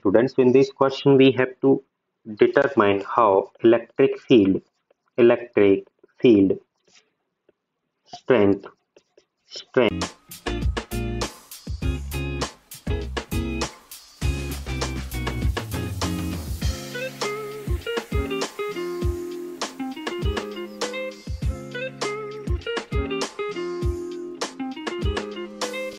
Students, in this question we have to determine how electric field strength